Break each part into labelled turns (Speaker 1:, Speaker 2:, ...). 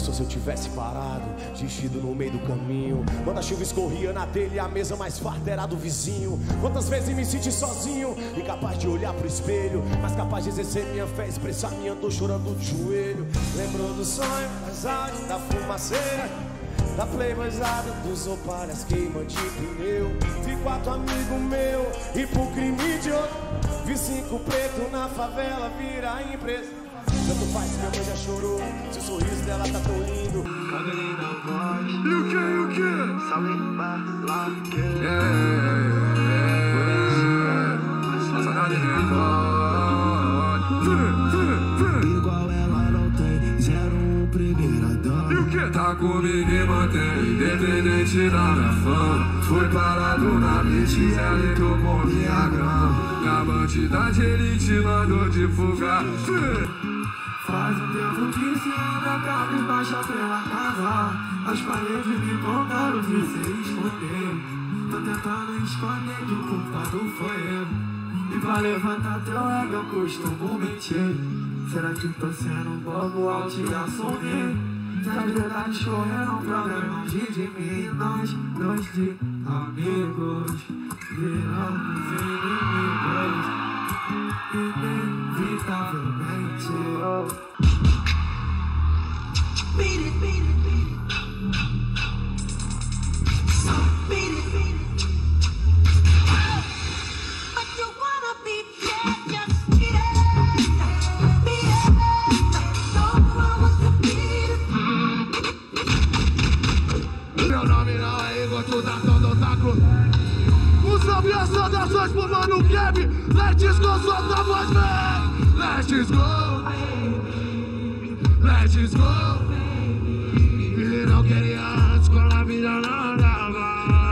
Speaker 1: pensou se eu tivesse parado, desistido no meio do caminho? Quando a chuva escorria na telha e a mesa mais farta era do vizinho. Quantas vezes me senti sozinho, incapaz de olhar pro espelho, mas capaz de exercer minha fé, expressar minha dor chorando de joelho. Lembrou do sonho, das águas, da fumaceira, da playboyzada, dos opalhas queima de pneu. Vi 4 amigos meu e pro crime de outro. Vi 5 preto na favela virar empresa. Tanto faz se minha mãe já chorou, se o sorriso dela tá tão lindo.
Speaker 2: E o que? Saudade igual ela não tem, 01 primeira dama. E o que? Tá comigo e mantém, independente da minha fama. Foi parado na mente, ela tomou minha grama. Na quantidade ele te mandou divulgar. Faz um tempo que se anda carne baixa pela casa. As paredes me contaram de se esconder. Tô tentando esconder que o culpado foi eu. E pra levantar teu ego eu costumo mentir. Será que tô sendo bobo ao te assumir? Que as verdades correram pra longe de mim. Nós, dois de amigos, viramos inimigos. Inevitavelmente. Beat it, beat it, beat it. So beat it, beat it. But you wanna be bad, just beat it. Beat it. No one wants to beat it. Meu nome não é Igor, tu tá todo taco. Um salve a saudações pro Mano Kevin. Let's go, solta a voz, man. Let's go. Let's go. E não queria antes com a vida não dava.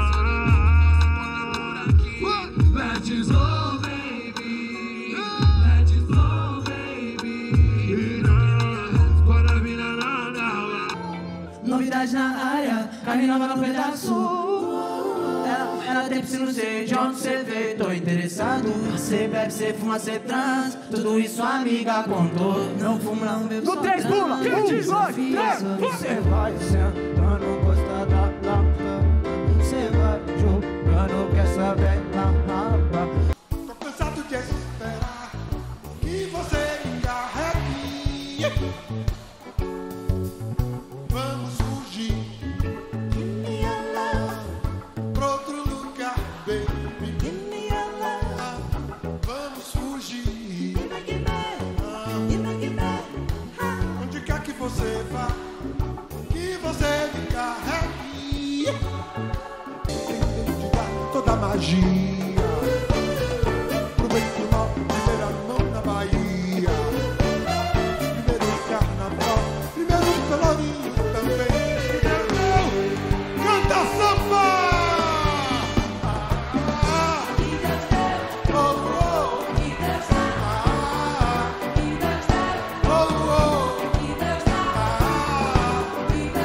Speaker 2: Let's go, baby. Let's go, baby. E não antes com a vida não dava.
Speaker 3: Novidade na área, carne nova no pedaço. Ela tem piscina, não sei de onde cê veio, tô interessado. Cê bebe, cê fuma, cê trans, tudo isso a amiga contou. Não fumo, não bebo,
Speaker 1: No 3 pula, 1, 2, 3,
Speaker 3: cê vai sentando, gosta da lata. Cê vai jogando, quer saber na raba.
Speaker 4: Tô cansado de esperar que você encarregue. Vamos fugir de minha love pra outro lugar, baby. Give me your love. Vamos fugir. Onde quer que você vá, que você me carregue. Te dá toda a magia. Aproveite mal, primeira mão na Bahia. Primeiro carnaval, primeiro colorinho também. Canta samba!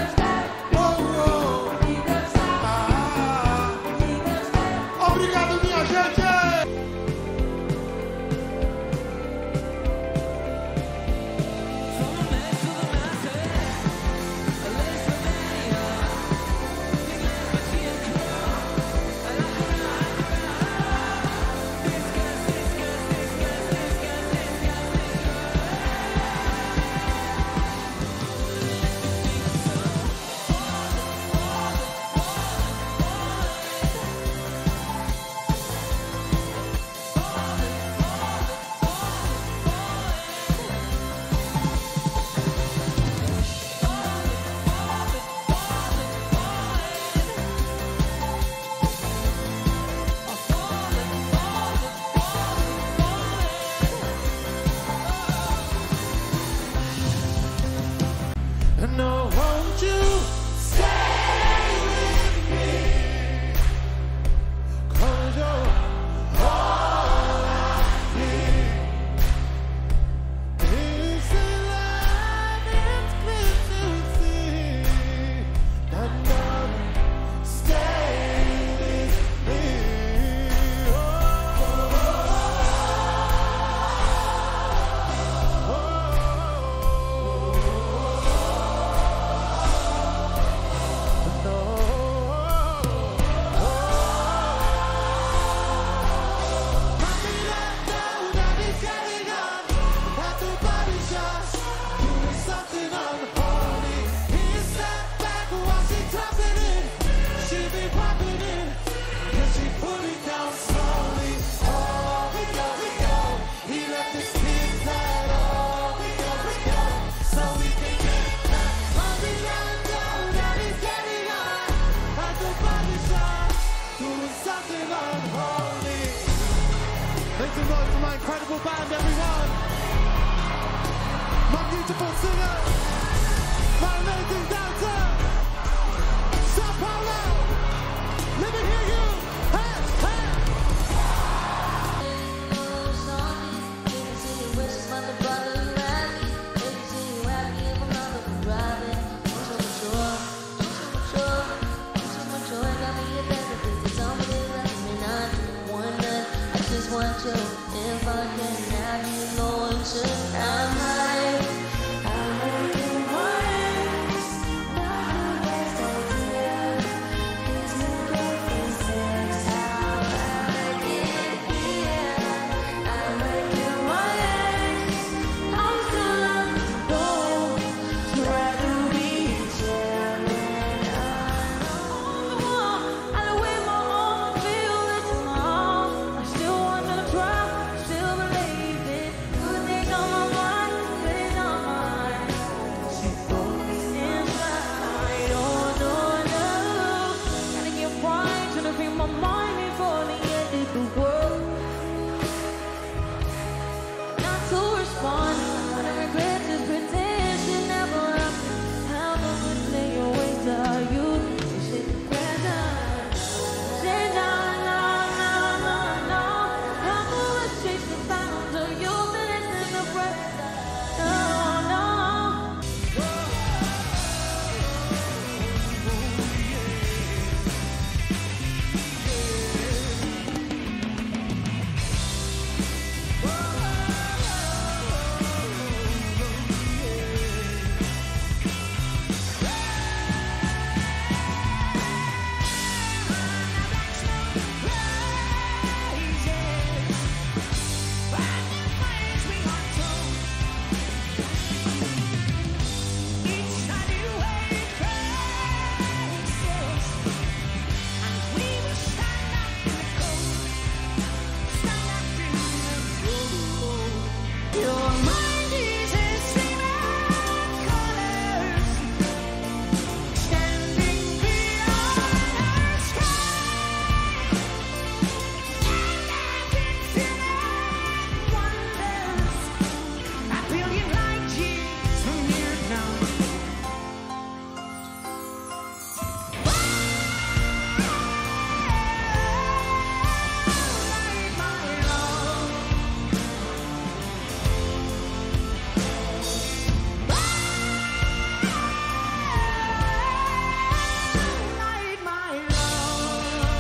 Speaker 4: Obrigado, minha beautiful singer.